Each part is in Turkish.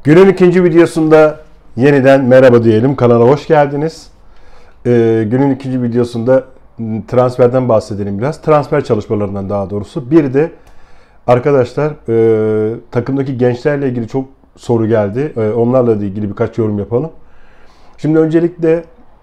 Günün ikinci videosunda yeniden merhaba diyelim. Kanala hoş geldiniz. Günün ikinci videosunda transferden bahsedelim biraz. Transfer çalışmalarından daha doğrusu. Bir de arkadaşlar takımdaki gençlerle ilgili çok soru geldi. Onlarla da ilgili birkaç yorum yapalım. Şimdi öncelikle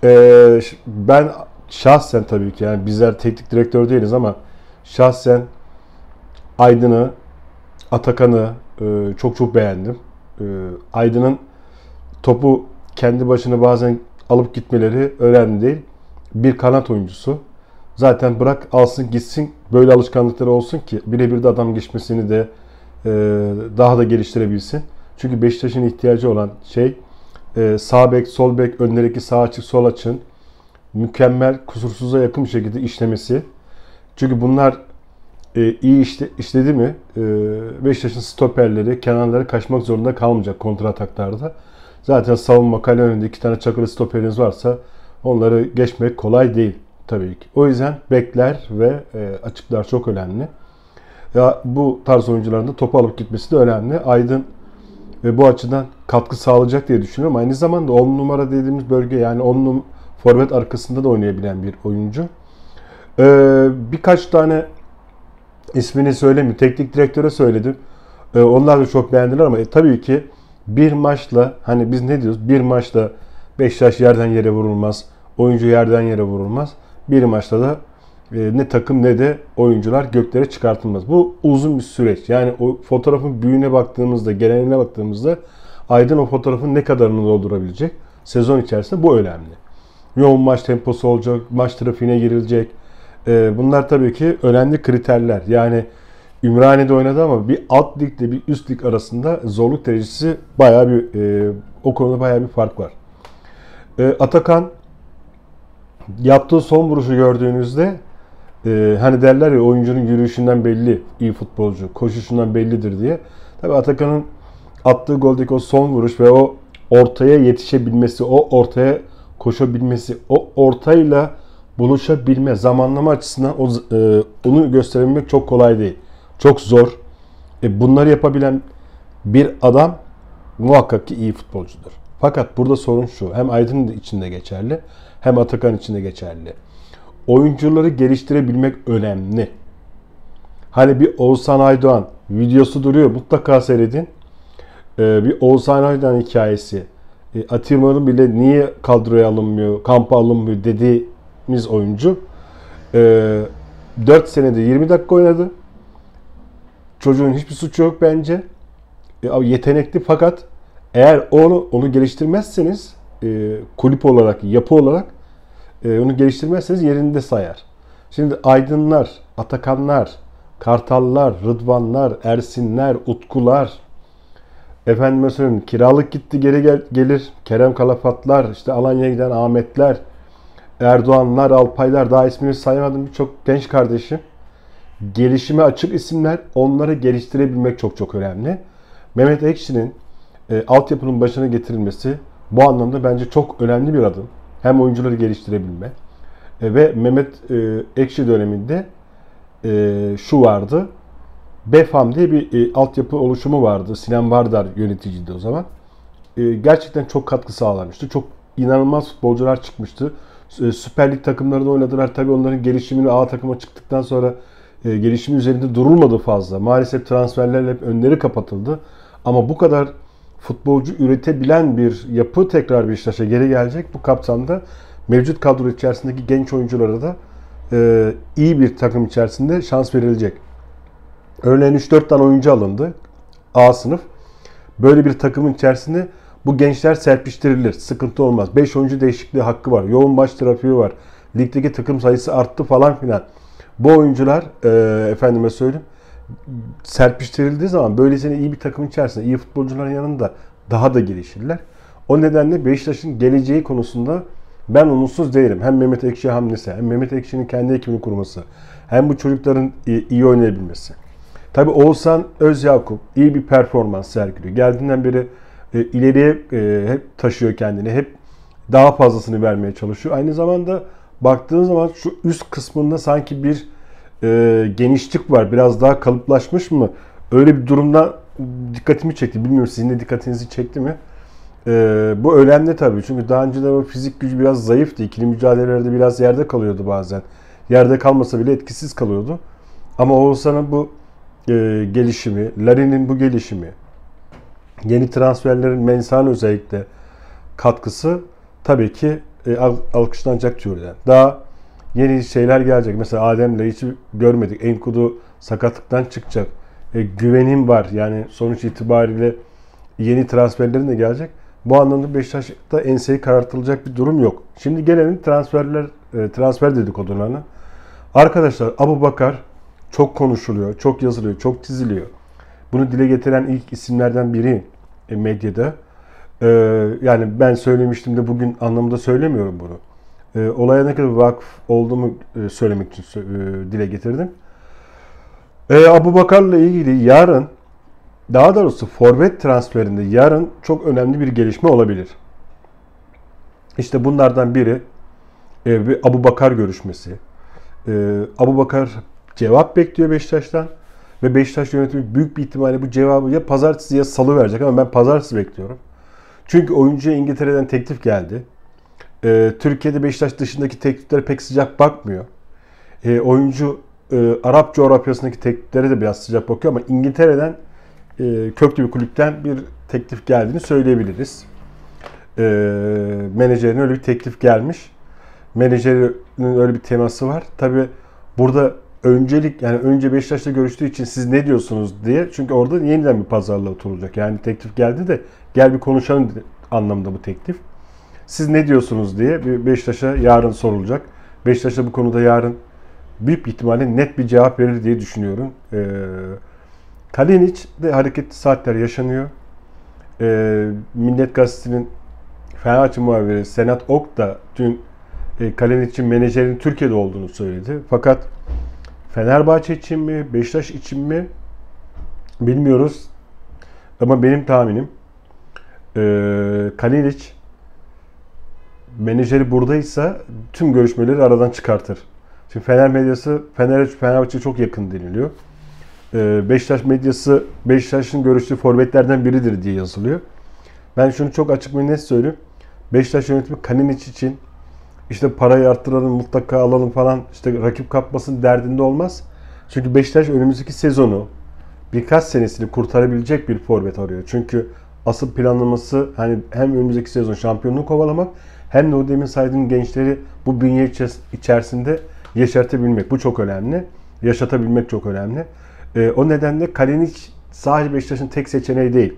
ben şahsen tabii ki yani bizler teknik direktör değiliz ama şahsen Aydın'ı, Atakan'ı çok beğendim. Aydın'ın topu kendi başına bazen alıp gitmeleri önemli değil. Bir kanat oyuncusu. Zaten bırak alsın gitsin, böyle alışkanlıkları olsun ki birebir de adam geçmesini de daha da geliştirebilsin. Çünkü Beşiktaş'ın ihtiyacı olan şey sağ bek, sol bek, önlerindeki sağ açık, sol açın mükemmel, kusursuza yakın bir şekilde işlemesi. Çünkü bunlar iyi işledi mi Beşiktaş'ın stoperleri, kenarları kaçmak zorunda kalmayacak kontra ataklarda. Zaten savunma kale önünde iki tane çakılı stoperiniz varsa onları geçmek kolay değil tabii ki. O yüzden bekler ve açıklar çok önemli. Ya bu tarz oyuncuların da topu alıp gitmesi de önemli. Aydın bu açıdan katkı sağlayacak diye düşünüyorum. Aynı zamanda 10 numara dediğimiz bölge, yani 10 forvet arkasında da oynayabilen bir oyuncu. Birkaç tane ismini söylemeyeyim. Teknik direktöre söyledim. Onlar da çok beğendiler ama tabii ki bir maçla, hani biz ne diyoruz? Bir maçla Beşiktaş yerden yere vurulmaz. Oyuncu yerden yere vurulmaz. Bir maçta da ne takım ne de oyuncular göklere çıkartılmaz. Bu uzun bir süreç. Yani o fotoğrafın büyüğüne baktığımızda, geneline baktığımızda Aydın o fotoğrafın ne kadarını doldurabilecek? Sezon içerisinde bu önemli. Yoğun maç temposu olacak, maç trafiğine girilecek. Bunlar tabii ki önemli kriterler. Yani Ümraniye'de oynadı ama bir alt ligle bir üst lig arasında zorluk derecesi bayağı bir o konuda bayağı bir fark var. Atakan yaptığı son vuruşu gördüğünüzde hani derler ya, oyuncunun yürüyüşünden belli iyi futbolcu, koşuşundan bellidir diye. Tabii Atakan'ın attığı goldeki o son vuruş ve o ortaya yetişebilmesi, o ortaya koşabilmesi, o ortayla buluşabilme, zamanlama açısından onu gösterebilmek çok kolay değil. Çok zor. Bunları yapabilen bir adam muhakkak ki iyi futbolcudur. Fakat burada sorun şu. Hem Aydın içinde geçerli, hem Atakan içinde geçerli. Oyuncuları geliştirebilmek önemli. Hani bir Oğuzhan Aydoğan videosu duruyor. Mutlaka seyredin. Bir Oğuzhan Aydoğan hikayesi. Atilla'nın bile niye kadroya alınmıyor, kampa alınmıyor dediğimiz oyuncu. 4 senede 20 dakika oynadı. Çocuğun hiçbir suçu yok bence. Yetenekli, fakat eğer onu geliştirmezseniz kulüp olarak, yapı olarak onu geliştirmezseniz yerinde sayar. Şimdi Aydınlar, Atakanlar, Kartallar, Rıdvanlar, Ersinler, Utkular, efendime söyleyeyim kiralık gitti geri gelir, Kerem Kalafatlar, işte Alanya'ya giden Ahmetler, Erdoğanlar, Alpaylar, daha ismini saymadım birçok genç kardeşim. Gelişime açık isimler, onları geliştirebilmek çok önemli. Mehmet Ekşi'nin altyapının başına getirilmesi bu anlamda bence çok önemli bir adım. Hem oyuncuları geliştirebilme ve Mehmet Ekşi döneminde şu vardı. BEFAM diye bir altyapı oluşumu vardı. Sinan Vardar yöneticiydi o zaman. Gerçekten çok katkı sağlamıştı. Çok inanılmaz futbolcular çıkmıştı. Süper Lig takımlarında oynadılar. Tabii onların gelişimini A takıma çıktıktan sonra gelişimi üzerinde durulmadı fazla. Maalesef transferlerle hep önleri kapatıldı. Ama bu kadar futbolcu üretebilen bir yapı tekrar Beşiktaş'a geri gelecek. Bu kapsamda mevcut kadro içerisindeki genç oyunculara da iyi bir takım içerisinde şans verilecek. Örneğin 3-4 tane oyuncu alındı. A sınıf. Böyle bir takımın içerisinde bu gençler serpiştirilir. Sıkıntı olmaz. 5 oyuncu değişikliği hakkı var. Yoğun maç trafiği var. Ligdeki takım sayısı arttı falan filan. Bu oyuncular efendime söyleyeyim serpiştirildiği zaman böylesine iyi bir takım içerisinde iyi futbolcuların yanında daha da gelişirler. O nedenle Beşiktaş'ın geleceği konusunda ben umutsuz değilim. Hem Mehmet Ekşi hamlesi, hem Mehmet Ekşi'nin kendi ekibini kurması, hem bu çocukların iyi oynayabilmesi. Tabii Oğuzhan Özyakup iyi bir performans sergiliyor. Geldiğinden beri ileriye hep taşıyor kendini. Hep daha fazlasını vermeye çalışıyor. Aynı zamanda baktığın zaman şu üst kısmında sanki bir genişlik var. Biraz daha kalıplaşmış mı? Öyle bir durumdan dikkatimi çekti. Bilmiyorum sizin de dikkatinizi çekti mi? Bu önemli tabii. Çünkü daha önce de o fizik gücü biraz zayıftı. İkili mücadelelerde biraz yerde kalıyordu bazen. Yerde kalmasa bile etkisiz kalıyordu. Ama Oğuzhan'ın bu gelişimi, Larin'in bu gelişimi, yeni transferlerin Mensah'ın özellikle katkısı tabii ki alkışlanacak türden. Daha yeni şeyler gelecek. Mesela Adem'le hiç görmedik. Enkudu sakatlıktan çıkacak. Güvenim var. Yani sonuç itibariyle yeni transferlerin de gelecek. Bu anlamda Beşiktaş'ta enseyi karartılacak bir durum yok. Şimdi gelelim transfer dedikodularına. Arkadaşlar Abubakar çok konuşuluyor, çok yazılıyor, çok çiziliyor. Bunu dile getiren ilk isimlerden biri medyada. Yani ben söylemiştim de bugün anlamında söylemiyorum bunu. Olaya ne kadar vakıf olduğumu söylemek için dile getirdim. Abubakar'la ilgili yarın, daha doğrusu forvet transferinde yarın çok önemli bir gelişme olabilir. İşte bunlardan biri bir Abubakar görüşmesi. Abubakar cevap bekliyor Beşiktaş'tan ve Beşiktaş yönetimi büyük bir ihtimalle bu cevabı ya pazartesi ya salı verecek ama ben pazartesi bekliyorum. Çünkü oyuncuya İngiltere'den teklif geldi. Türkiye'de Beşiktaş dışındaki tekliflere pek sıcak bakmıyor. Oyuncu Arap coğrafyasındaki tekliflere de biraz sıcak bakıyor ama İngiltere'den köklü bir kulüpten bir teklif geldiğini söyleyebiliriz. Menajerin öyle bir teklif gelmiş. Menajerinin öyle bir teması var. Tabii burada önce Beşiktaş'la görüştüğü için siz ne diyorsunuz diye. Çünkü orada yeniden bir pazarlığa oturulacak. Yani teklif geldi de gel bir konuşalım anlamında bu teklif. Siz ne diyorsunuz diye bir Beşiktaş'a yarın sorulacak. Beşiktaş'a bu konuda yarın büyük bir ihtimalle net bir cevap verir diye düşünüyorum. Kalinic'de hareketli saatler yaşanıyor. Millet Gazetesi'nin Fenerbahçe muhabiri Senat Ok da dün Kalinic'in menajerinin Türkiye'de olduğunu söyledi. Fakat Fenerbahçe için mi, Beşiktaş için mi bilmiyoruz. Ama benim tahminim Kalinic menajeri buradaysa tüm görüşmeleri aradan çıkartır. Şimdi Fener medyası Fenerbahçe'ye çok yakın deniliyor. Beşiktaş medyası Beşiktaş'ın görüştüğü forvetlerden biridir diye yazılıyor. Ben şunu çok açık ve net söyleyeyim. Beşiktaş yönetimi Kalinic için işte parayı arttıralım, mutlaka alalım falan, işte rakip kapmasın derdinde olmaz. Çünkü Beşiktaş önümüzdeki sezonu birkaç senesini kurtarabilecek bir forvet arıyor. Çünkü asıl planlaması hani hem önümüzdeki sezon şampiyonluğu kovalamak hem de o demin saydığım gençleri bu bünye içerisinde yeşertebilmek. Bu çok önemli. Yaşatabilmek çok önemli. O nedenle Kalinic sadece Beşiktaş'ın tek seçeneği değil.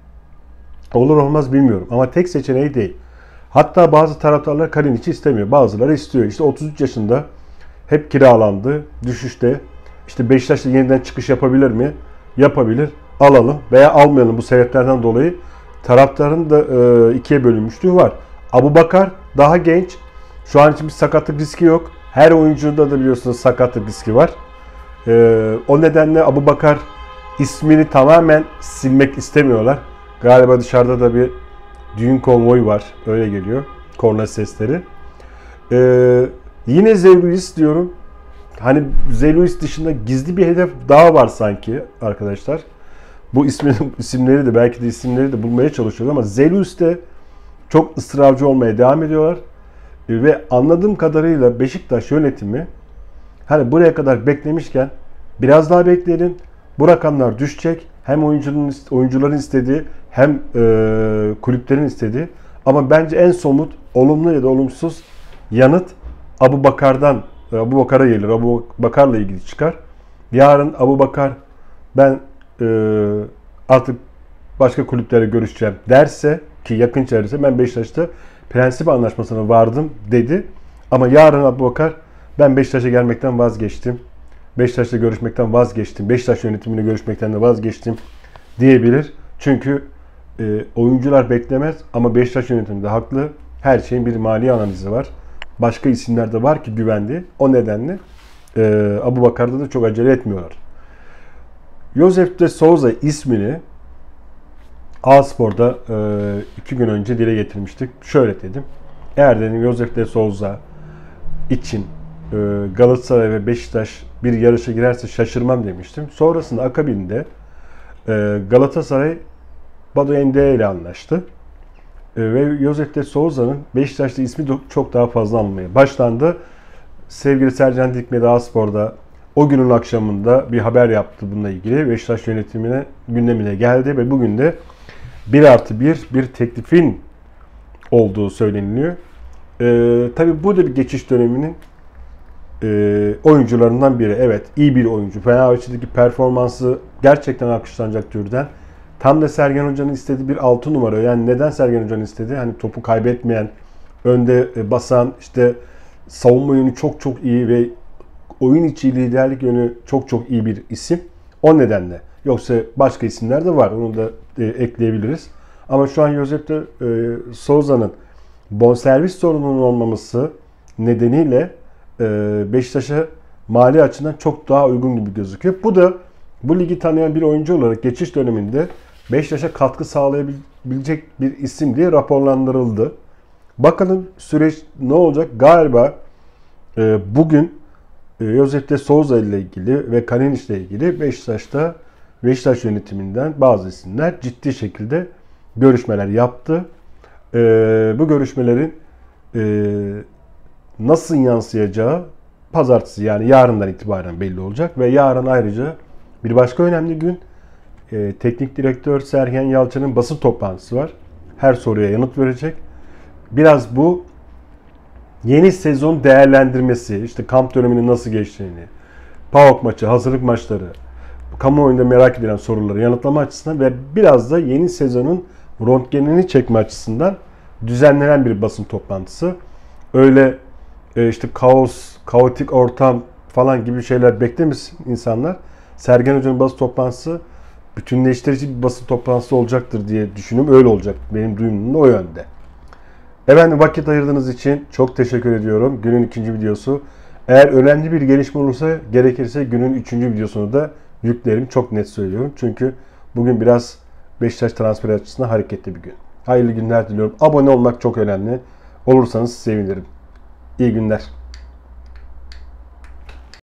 Olur olmaz bilmiyorum ama tek seçeneği değil. Hatta bazı taraftarlar Kalinic'i istemiyor. Bazıları istiyor. İşte 33 yaşında hep kiralandı. Düşüşte. İşte Beşiktaş'ta yeniden çıkış yapabilir mi? Yapabilir. Alalım veya almayalım bu sebeplerden dolayı. Taraftarın da ikiye bölünmüşlüğü var. Abubakar daha genç. Şu an için bir sakatlık riski yok. Her oyuncunda da biliyorsunuz sakatlık riski var. O nedenle Abubakar ismini tamamen silmek istemiyorlar. Galiba dışarıda da bir düğün konvoyu var. Öyle geliyor. Korna sesleri. Yine Zeluis diyorum. Hani Zeluis dışında gizli bir hedef daha var sanki arkadaşlar. Bu isimleri de belki de isimleri de bulmaya çalışıyorlar ama Zeluis'te çok ısrarcı olmaya devam ediyorlar. Ve anladığım kadarıyla Beşiktaş yönetimi hani buraya kadar beklemişken biraz daha bekleyelim. Bu rakamlar düşecek. Hem oyuncuların istediği hem kulüplerin istediği. Ama bence en somut, olumlu ya da olumsuz yanıt Abubakar'a gelir. Abubakar'la ilgili çıkar. Yarın Abubakar ben artık başka kulüplere görüşeceğim derse ki yakın çevresi ben Beşiktaş'ta prensip anlaşmasına vardım dedi. Ama yarın Abubakar ben Beşiktaş'a gelmekten vazgeçtim. Beşiktaş'la görüşmekten vazgeçtim. Beşiktaş yönetimiyle görüşmekten de vazgeçtim diyebilir. Çünkü oyuncular beklemez ama Beşiktaş yönetimi de haklı. Her şeyin bir mali analizi var. Başka isimler de var ki güvendi. O nedenle Abubakar'da da çok acele etmiyorlar. Josef de Souza ismini A-Spor'da 2 gün önce dile getirmiştik. Şöyle dedim. Eğer dedim Josef de Souza için Galatasaray ve Beşiktaş bir yarışa girerse şaşırmam demiştim. Sonrasında akabinde Galatasaray Badu Endiaye ile anlaştı. Ve Josep de Souza'nın Beşiktaş'ta ismi çok daha fazla anılmaya başlandı. Sevgili Sercan Dikme Aspor'da o günün akşamında bir haber yaptı bununla ilgili. Beşiktaş yönetimine gündemine geldi ve bugün de 1+1 bir teklifin olduğu söyleniliyor. Tabii bu da bir geçiş döneminin oyuncularından biri. Evet, iyi bir oyuncu. Fenerbahçe'deki performansı gerçekten alkışlanacak türden. Tam da Sergen Hoca'nın istediği bir 6 numara. Yani neden Sergen Hoca'nın istediği? Hani topu kaybetmeyen, önde basan, işte savunma yönü çok iyi ve oyun içi liderlik yönü çok iyi bir isim. O nedenle. Yoksa başka isimler de var. Onu da ekleyebiliriz. Ama şu an Josep de Souza'nın bonservis sorununun olmaması nedeniyle Beşiktaş'a mali açıdan çok daha uygun gibi gözüküyor. Bu da bu ligi tanıyan bir oyuncu olarak geçiş döneminde Beşiktaş'a katkı sağlayabilecek bir isim diye raporlandırıldı. Bakalım süreç ne olacak? Galiba bugün Josep de Souza ile ilgili ve Kalinic ile ilgili Beşiktaş yönetiminden bazı isimler ciddi şekilde görüşmeler yaptı. Bu görüşmelerin nasıl yansıyacağı pazartesi, yani yarından itibaren belli olacak ve yarın ayrıca bir başka önemli gün, teknik direktör Sergen Yalçın'ın basın toplantısı var. Her soruya yanıt verecek. Biraz bu yeni sezon değerlendirmesi, işte kamp döneminin nasıl geçtiğini, PAOK maçı, hazırlık maçları, kamuoyunda merak edilen soruları yanıtlama açısından ve biraz da yeni sezonun röntgenini çekme açısından düzenlenen bir basın toplantısı. Öyle işte kaotik ortam falan gibi şeyler beklemesin insanlar. Sergen Hoca'nın basın toplantısı bütünleştirici bir basın toplantısı olacaktır diye düşünüyorum. Öyle olacak. Benim duyumum da o yönde. Efendim, vakit ayırdığınız için çok teşekkür ediyorum. Günün ikinci videosu. Eğer önemli bir gelişme olursa, gerekirse günün üçüncü videosunu da yüklerim. Çok net söylüyorum. Çünkü bugün biraz Beşiktaş transferi açısından hareketli bir gün. Hayırlı günler diliyorum. Abone olmak çok önemli. Olursanız sevinirim. İyi günler.